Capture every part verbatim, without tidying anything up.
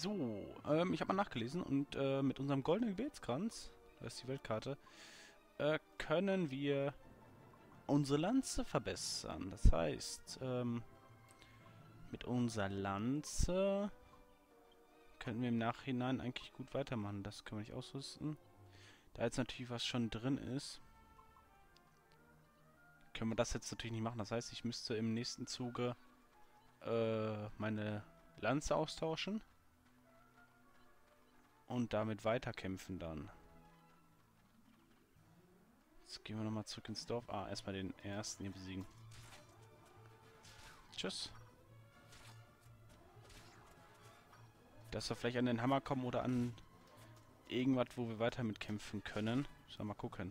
So, ähm, ich habe mal nachgelesen und äh, mit unserem goldenen Gebetskranz, das ist die Weltkarte, äh, können wir unsere Lanze verbessern. Das heißt, ähm, mit unserer Lanze können wir im Nachhinein eigentlich gut weitermachen. Das können wir nicht ausrüsten. Da jetzt natürlich was schon drin ist, können wir das jetzt natürlich nicht machen. Das heißt, ich müsste im nächsten Zuge äh, meine Lanze austauschen und damit weiterkämpfen dann. Jetzt gehen wir nochmal zurück ins Dorf. Ah, erstmal den ersten hier besiegen. Tschüss. Dass wir vielleicht an den Hammer kommen oder an irgendwas, wo wir weiter mitkämpfen können. Sollen wir mal gucken.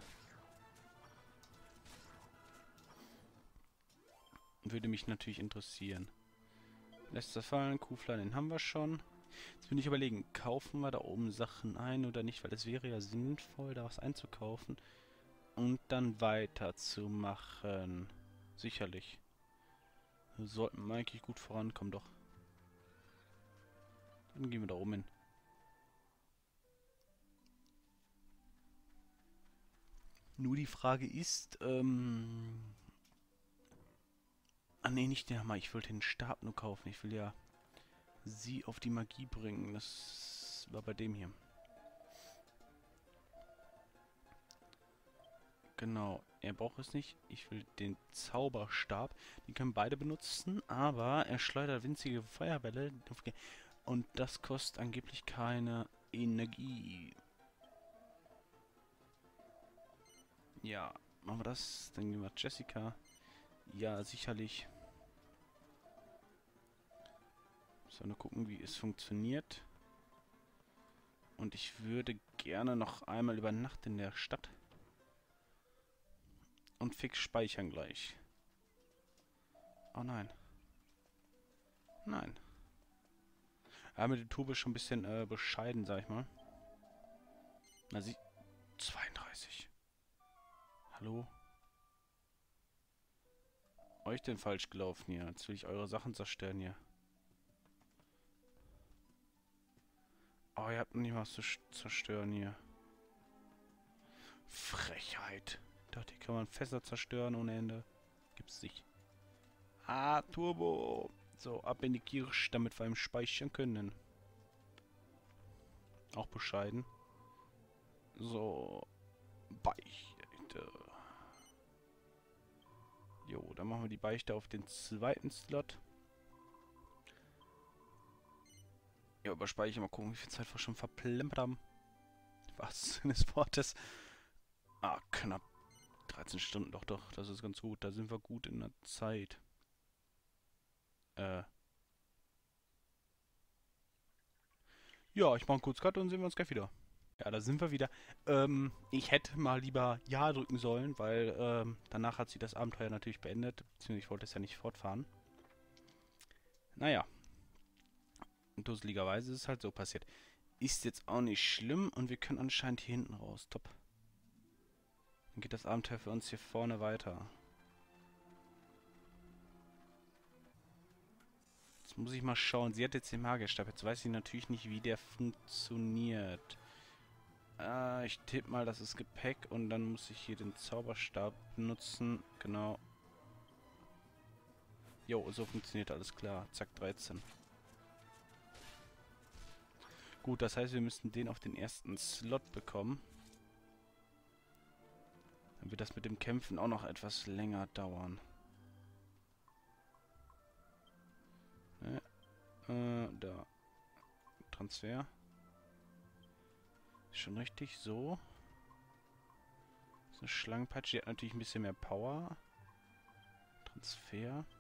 Würde mich natürlich interessieren. Lässt das fallen. Kuhfladen, den haben wir schon. Jetzt bin ich überlegen, kaufen wir da oben Sachen ein oder nicht? Weil es wäre ja sinnvoll, da was einzukaufen und dann weiterzumachen. Sicherlich. Wir sollten wir eigentlich gut vorankommen, doch. Dann gehen wir da oben hin. Nur die Frage ist, ähm... Ah ne, nicht den Hammer. Ich wollte den Stab nur kaufen. Ich will ja sie auf die Magie bringen. Das war bei dem hier. Genau. Er braucht es nicht. Ich will den Zauberstab. Die können beide benutzen, aber er schleudert winzige Feuerbälle. Und das kostet angeblich keine Energie. Ja, machen wir das. Dann gehen wir Jessica. Ja, sicherlich. So, nur gucken, wie es funktioniert. Und ich würde gerne noch einmal über Nacht in der Stadt. Und fix speichern gleich. Oh nein. Nein. Ja, mit der Turbo ist schon ein bisschen äh, bescheiden, sag ich mal. Na, sie... zweiunddreißig. Hallo? Euch denn falsch gelaufen hier? Jetzt will ich eure Sachen zerstören hier. Oh, ihr habt noch nicht was zu zerstören hier. Frechheit. Ich dachte, hier kann man Fässer zerstören ohne Ende. Gibt's nicht. Ah, Turbo. So, ab in die Kirche, damit wir ihm speichern können. Auch bescheiden. So. Beichte. Jo, dann machen wir die Beichte auf den zweiten Slot. Ja, überspeichern. Mal gucken, wie viel Zeit wir schon verplempert haben. Was des Wortes. Ah, knapp. dreizehn Stunden, doch, doch. Das ist ganz gut. Da sind wir gut in der Zeit. Äh. Ja, ich mache einen kurz Cut und sehen wir uns gleich wieder. Ja, da sind wir wieder. Ähm, ich hätte mal lieber Ja drücken sollen, weil ähm, danach hat sich das Abenteuer natürlich beendet. Beziehungsweise ich wollte es ja nicht fortfahren. Naja. Dusseligerweise ist es halt so passiert. Ist jetzt auch nicht schlimm und wir können anscheinend hier hinten raus. Top. Dann geht das Abenteuer für uns hier vorne weiter. Jetzt muss ich mal schauen. Sie hat jetzt den Magierstab. Jetzt weiß ich natürlich nicht, wie der funktioniert. Äh, ich tippe mal, das ist Gepäck und dann muss ich hier den Zauberstab benutzen. Genau. Jo, so funktioniert alles klar. Zack, dreizehn. Gut, das heißt, wir müssten den auf den ersten Slot bekommen. Dann wird das mit dem Kämpfen auch noch etwas länger dauern. Ne? Äh, da. Transfer. Ist schon richtig, so. So eine Schlangenpeitsche, die hat natürlich ein bisschen mehr Power. Transfer.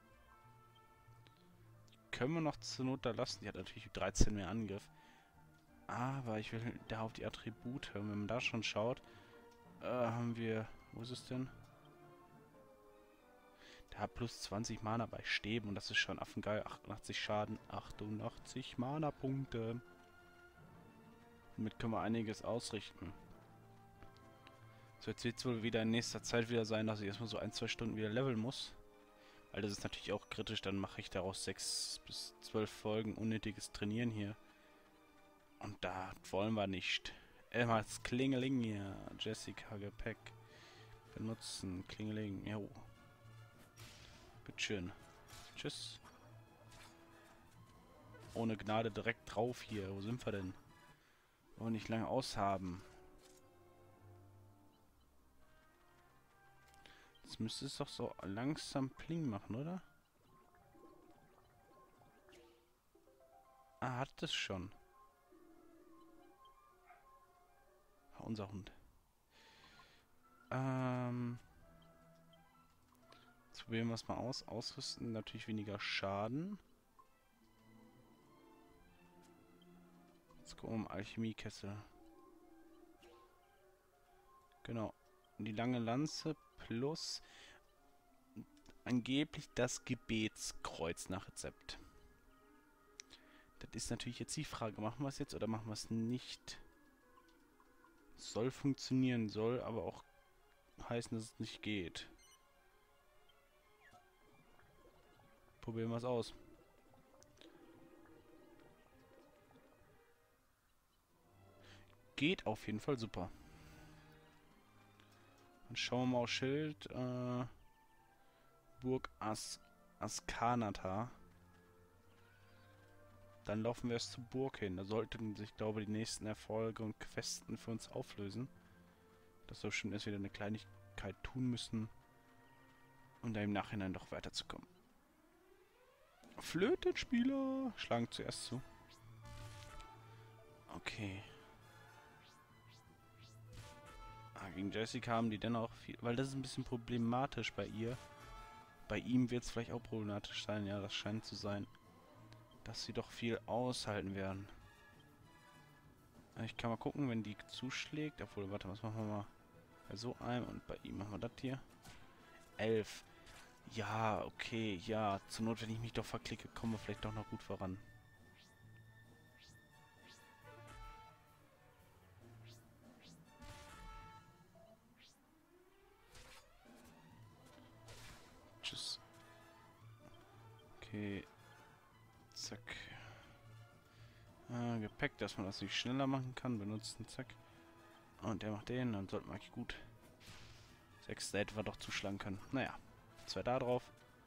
Können wir noch zur Not da lassen. Die hat natürlich dreizehn mehr Angriff. Aber ich will da auf die Attribute. Wenn man da schon schaut, äh, haben wir... Wo ist es denn? Der hat plus zwanzig Mana bei Stäben und das ist schon affengeil. achtundachtzig Schaden, achtundachtzig Mana-Punkte. Damit können wir einiges ausrichten. So, jetzt wird es wohl wieder in nächster Zeit wieder sein, dass ich erstmal so ein, zwei Stunden wieder leveln muss. Weil das ist natürlich auch kritisch, dann mache ich daraus sechs bis zwölf Folgen unnötiges Trainieren hier. Und da wollen wir nicht. Immer das Klingeling hier. Jessica Gepäck. Benutzen. Klingeling. Jo. Bitteschön. Tschüss. Ohne Gnade direkt drauf hier. Wo sind wir denn? Wollen wir nicht lange aushaben. Jetzt müsste es doch so langsam Pling machen, oder? Ah, hat es schon. Unser Hund. Ähm. Jetzt probieren wir es mal aus. Ausrüsten, natürlich weniger Schaden. Jetzt gucken wir um Alchemiekessel. Genau. Die lange Lanze plus angeblich das Gebetskreuz nach Rezept. Das ist natürlich jetzt die Frage. Machen wir es jetzt oder machen wir es nicht? Soll funktionieren, soll aber auch heißen, dass es nicht geht. Probieren wir es aus. Geht auf jeden Fall super. Dann schauen wir mal auf Schild. Äh, Burg As Askanata. Dann laufen wir erst zur Burg hin. Da sollten sich, glaube ich, die nächsten Erfolge und Questen für uns auflösen. Dass wir bestimmt erst wieder eine Kleinigkeit tun müssen, um da im Nachhinein doch weiterzukommen. Flötenspieler schlagen zuerst zu. Okay. Ah, gegen Jessica haben die dennoch viel... Weil das ist ein bisschen problematisch bei ihr. Bei ihm wird es vielleicht auch problematisch sein. Ja, das scheint zu sein. Dass sie doch viel aushalten werden. Ich kann mal gucken, wenn die zuschlägt. Obwohl, warte, was machen wir mal? Bei so einem und bei ihm machen wir das hier. Elf. Ja, okay, ja. Zur Not, wenn ich mich doch verklicke, kommen wir vielleicht doch noch gut voran. Tschüss. Okay. Zack. Äh, Gepäck, dass man das nicht schneller machen kann. Benutzen, zack. Und der macht den, dann sollten wir eigentlich gut. Sechs, da hätten wir doch zuschlagen können. Naja. Zwei da drauf.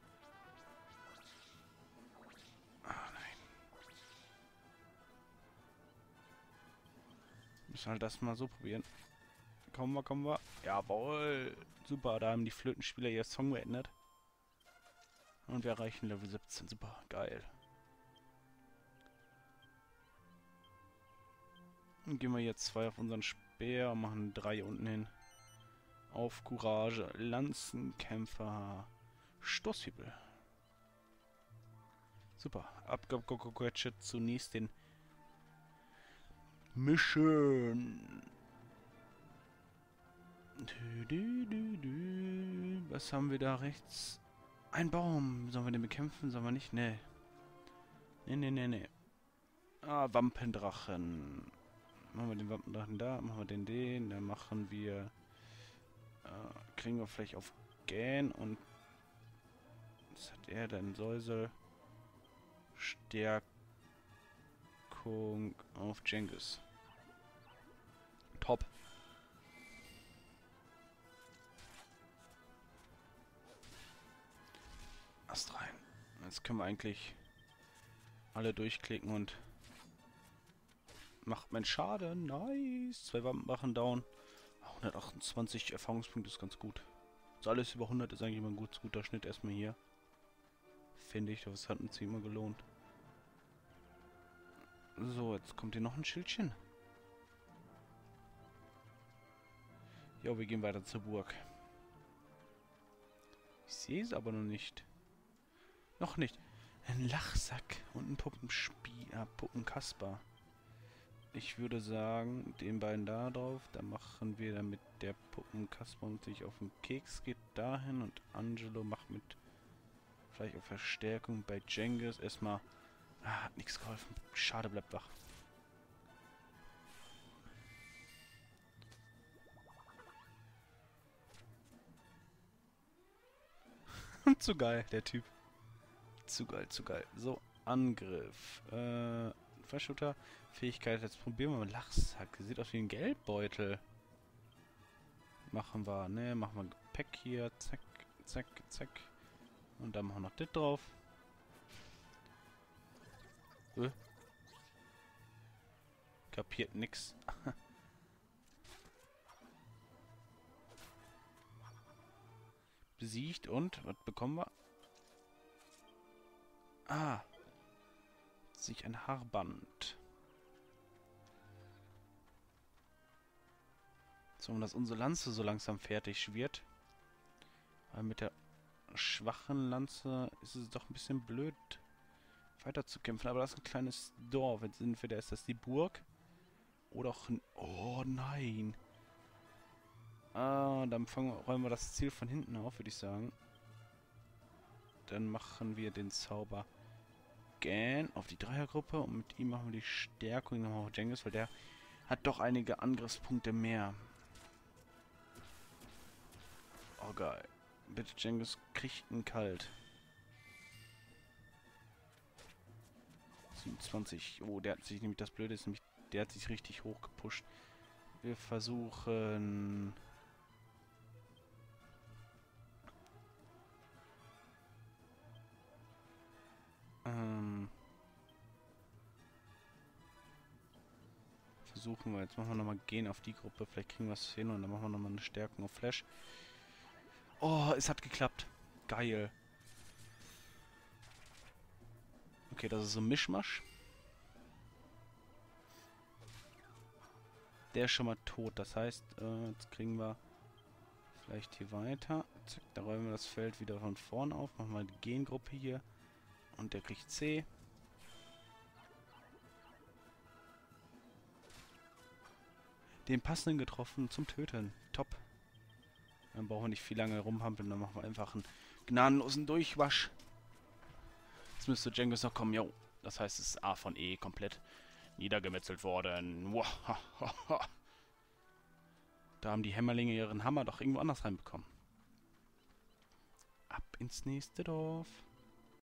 Ah, nein. Müssen halt das mal so probieren. Kommen wir, kommen wir. Jawohl. Super, da haben die Flötenspieler ihr Song beendet. Und wir erreichen Level siebzehn. Super, geil. Dann gehen wir jetzt zwei auf unseren Speer und machen drei unten hin. Auf Courage, Lanzenkämpfer, Stoßhübel. Super. Abgequetscht zunächst den Mission. Du, du, du, du. Was haben wir da rechts? Ein Baum. Sollen wir den bekämpfen? Sollen wir nicht? Nee. Nee, nee, nee, nee. Ah, Wampendrachen. Machen wir den Wampendrachen da. Machen wir den den. Dann machen wir... Äh, kriegen wir vielleicht auf Gähn und... Was hat er denn? Säusel. Stärkung auf Jengis. Top. Ast rein. Jetzt können wir eigentlich alle durchklicken und macht mein Schaden. Nice. Zwei Wampendrachen down. hundertachtundzwanzig Erfahrungspunkte ist ganz gut. So alles über hundert ist eigentlich immer ein gut, guter Schnitt erstmal hier. Finde ich, das hat uns immer gelohnt. So, jetzt kommt hier noch ein Schildchen. Ja, wir gehen weiter zur Burg. Ich sehe es aber noch nicht. Noch nicht. Ein Lachsack und ein Puppenspiel, äh, Puppenkasper. Ich würde sagen, den beiden da drauf, da machen wir dann mit der Puppenkasper und sich auf den Keks geht dahin und Angelo macht mit vielleicht auf Verstärkung bei Jengis erstmal. Ah, hat nichts geholfen. Schade, bleibt wach. Zu geil, der Typ. Zu geil, zu geil. So, Angriff. Äh, Fleischshooter. Fähigkeit, jetzt probieren wir mal Lachshack. Sieht aus wie ein Geldbeutel. Machen wir, ne, machen wir Gepäck hier. Zack, zack, zack. Und dann machen wir noch das drauf. Äh. Kapiert nix. Besiegt und, was bekommen wir? Ah. Sich ein Haarband. So, dass unsere Lanze so langsam fertig wird. Weil mit der schwachen Lanze ist es doch ein bisschen blöd, weiter zu kämpfen. Aber das ist ein kleines Dorf. Jetzt sind wir, da ist das die Burg. Oder auch ein... Oh nein. Ah, dann fangen, räumen wir das Ziel von hinten auf, würde ich sagen. Dann machen wir den Zauber Gan auf die Dreiergruppe. Und mit ihm machen wir die Stärkung nochmal auf Jengis, weil der hat doch einige Angriffspunkte mehr. Oh geil. Bitte Jengis, kriegt einen kalt. siebenundzwanzig. Oh, der hat sich nämlich, das Blöde ist nämlich, der hat sich richtig hoch gepusht. Wir versuchen... Ähm... Versuchen wir, jetzt machen wir nochmal gehen auf die Gruppe, vielleicht kriegen wir es hin und dann machen wir nochmal eine Stärkung auf Flash. Oh, es hat geklappt. Geil. Okay, das ist so ein Mischmasch. Der ist schon mal tot. Das heißt, äh, jetzt kriegen wir vielleicht hier weiter. Zack, da räumen wir das Feld wieder von vorn auf. Machen wir die Gengruppe hier. Und der kriegt C. Den passenden getroffen zum Töten. Top. Dann brauchen wir nicht viel lange rumhampeln. Dann machen wir einfach einen gnadenlosen Durchwasch. Jetzt müsste Jengis noch kommen. Jo. Das heißt, es ist A von E komplett niedergemetzelt worden. Da haben die Hämmerlinge ihren Hammer doch irgendwo anders reinbekommen. Ab ins nächste Dorf.